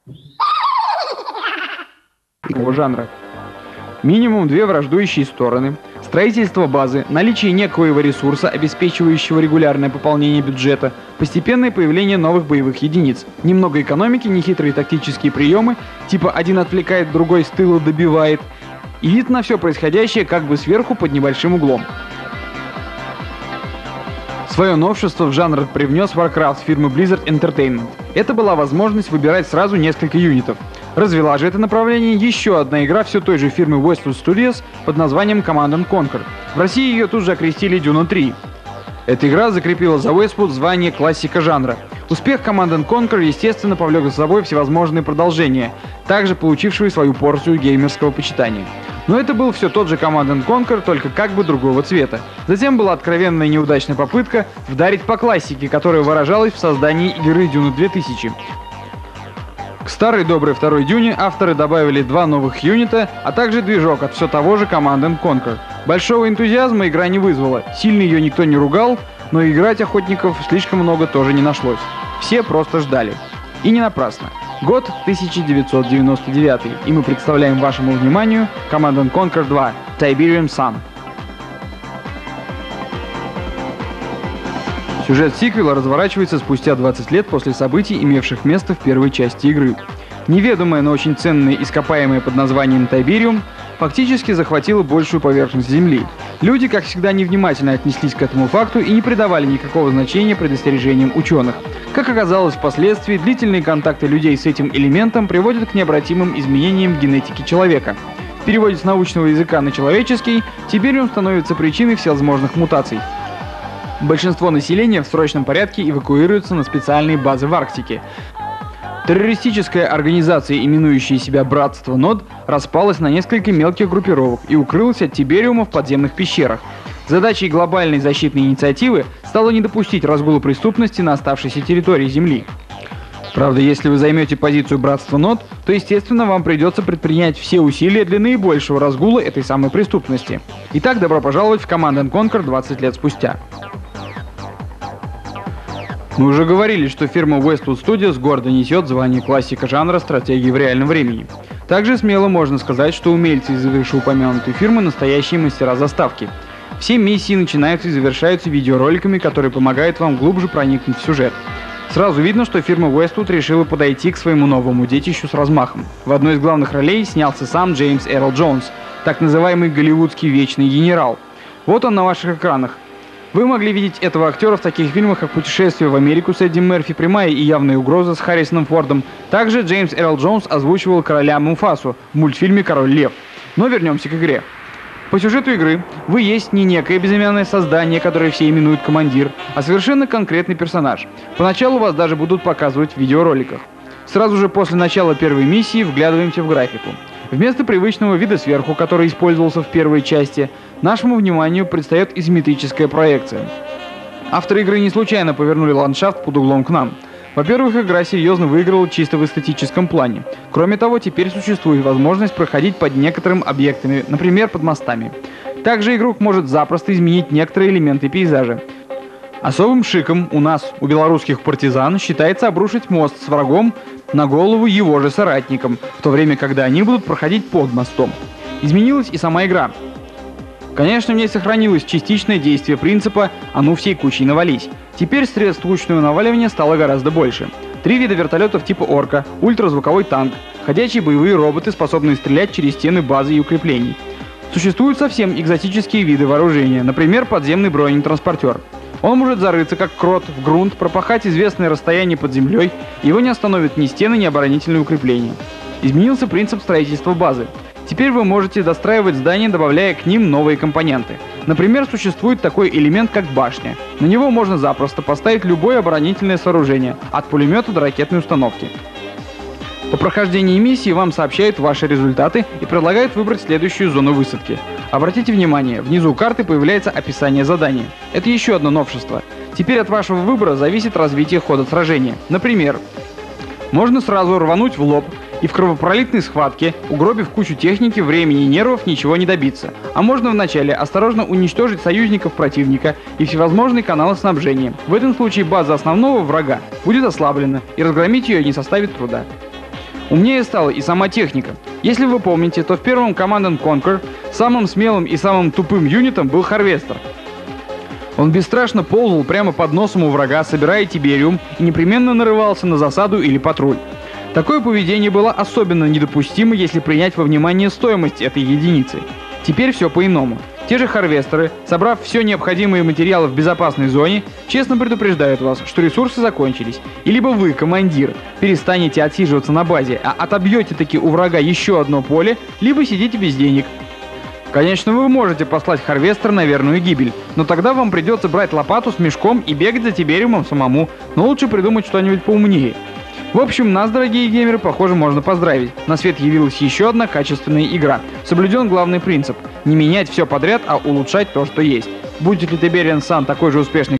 Жанра. Минимум две враждующие стороны, строительство базы, наличие некоего ресурса, обеспечивающего регулярное пополнение бюджета, постепенное появление новых боевых единиц, немного экономики, нехитрые тактические приемы, типа один отвлекает, другой с тыла добивает, и вид на все происходящее как бы сверху под небольшим углом. Свое новшество в жанр привнес Warcraft фирмы Blizzard Entertainment. Это была возможность выбирать сразу несколько юнитов. Развела же это направление еще одна игра все той же фирмы Westwood Studios под названием Command & Conquer. В России ее тут же окрестили Duna 3. Эта игра закрепила за Westwood звание классика жанра. Успех Command & Conquer, естественно, повлек за собой всевозможные продолжения, также получившие свою порцию геймерского почитания. Но это был все тот же Command & Conquer, только как бы другого цвета. Затем была откровенная неудачная попытка вдарить по классике, которая выражалась в создании игры Duna 2000. К старой доброй второй Дюне авторы добавили два новых юнита, а также движок от все того же Command & Conquer. Большого энтузиазма игра не вызвала, сильно ее никто не ругал, но играть охотников слишком много тоже не нашлось. Все просто ждали. И не напрасно. Год 1999, и мы представляем вашему вниманию Command & Conquer 2 Tiberium Sun. Сюжет сиквела разворачивается спустя 20 лет после событий, имевших место в первой части игры. Неведомое, но очень ценное ископаемое под названием Тайбериум фактически захватило большую поверхность Земли. Люди, как всегда, невнимательно отнеслись к этому факту и не придавали никакого значения предостережениям ученых. Как оказалось впоследствии, длительные контакты людей с этим элементом приводят к необратимым изменениям в генетике человека. В переводе с научного языка на человеческий, Тибериум становится причиной всевозможных мутаций. Большинство населения в срочном порядке эвакуируется на специальные базы в Арктике. Террористическая организация, именующая себя Братство Нод, распалась на несколько мелких группировок и укрылась от Тибериума в подземных пещерах. Задачей глобальной защитной инициативы стало не допустить разгула преступности на оставшейся территории Земли. Правда, если вы займете позицию Братства Нод, то, естественно, вам придется предпринять все усилия для наибольшего разгула этой самой преступности. Итак, добро пожаловать в Command & Conquer 20 лет спустя. Мы уже говорили, что фирма Westwood Studios гордо несет звание классика жанра стратегии в реальном времени. Также смело можно сказать, что умельцы из вышеупомянутой фирмы настоящие мастера заставки. Все миссии начинаются и завершаются видеороликами, которые помогают вам глубже проникнуть в сюжет. Сразу видно, что фирма Westwood решила подойти к своему новому детищу с размахом. В одной из главных ролей снялся сам Джеймс Эрл Джонс, так называемый голливудский вечный генерал. Вот он на ваших экранах. Вы могли видеть этого актера в таких фильмах, как «Путешествие в Америку» с Эдди Мерфи, «Прямая и явная угроза» с Харрисоном Фордом. Также Джеймс Эрл Джонс озвучивал короля Муфасу в мультфильме «Король Лев». Но вернемся к игре. По сюжету игры вы есть не некое безымянное создание, которое все именуют командир, а совершенно конкретный персонаж. Поначалу вас даже будут показывать в видеороликах. Сразу же после начала первой миссии вглядываемся в графику. Вместо привычного вида сверху, который использовался в первой части, нашему вниманию предстает изометрическая проекция. Авторы игры не случайно повернули ландшафт под углом к нам. Во-первых, игра серьезно выиграла чисто в эстетическом плане. Кроме того, теперь существует возможность проходить под некоторыми объектами, например, под мостами. Также игрок может запросто изменить некоторые элементы пейзажа. Особым шиком у нас, у белорусских партизан, считается обрушить мост с врагом на голову его же соратникам, в то время, когда они будут проходить под мостом. Изменилась и сама игра. Конечно, в ней сохранилось частичное действие принципа «а ну всей кучей навались». Теперь средств ручного наваливания стало гораздо больше. 3 вида вертолетов типа «Орка», ультразвуковой танк, ходячие боевые роботы, способные стрелять через стены базы и укреплений. Существуют совсем экзотические виды вооружения, например, подземный бронетранспортер. Он может зарыться, как крот, в грунт, пропахать известное расстояние под землей, и его не остановят ни стены, ни оборонительные укрепления. Изменился принцип строительства базы. Теперь вы можете достраивать здания, добавляя к ним новые компоненты. Например, существует такой элемент, как башня. На него можно запросто поставить любое оборонительное сооружение, от пулемета до ракетной установки. По прохождении миссии вам сообщают ваши результаты и предлагают выбрать следующую зону высадки. Обратите внимание, внизу карты появляется описание задания. Это еще одно новшество. Теперь от вашего выбора зависит развитие хода сражения. Например, можно сразу рвануть в лоб и в кровопролитной схватке, угробив кучу техники, времени и нервов, ничего не добиться. А можно вначале осторожно уничтожить союзников противника и всевозможные каналы снабжения. В этом случае база основного врага будет ослаблена, и разгромить ее не составит труда. Умнее стала и сама техника. Если вы помните, то в первом Command & Conquer самым смелым и самым тупым юнитом был Харвестер. Он бесстрашно ползал прямо под носом у врага, собирая тибериум, и непременно нарывался на засаду или патруль. Такое поведение было особенно недопустимо, если принять во внимание стоимость этой единицы. Теперь все по-иному. Те же Харвестеры, собрав все необходимые материалы в безопасной зоне, честно предупреждают вас, что ресурсы закончились. И либо вы, командир, перестанете отсиживаться на базе, а отобьете-таки у врага еще одно поле, либо сидите без денег. Конечно, вы можете послать Харвестер на верную гибель, но тогда вам придется брать лопату с мешком и бегать за тибериумом самому, но лучше придумать что-нибудь поумнее. В общем, нас, дорогие геймеры, похоже, можно поздравить. На свет явилась еще одна качественная игра. Соблюден главный принцип – не менять все подряд, а улучшать то, что есть. Будет ли Tiberian Sun такой же успешный,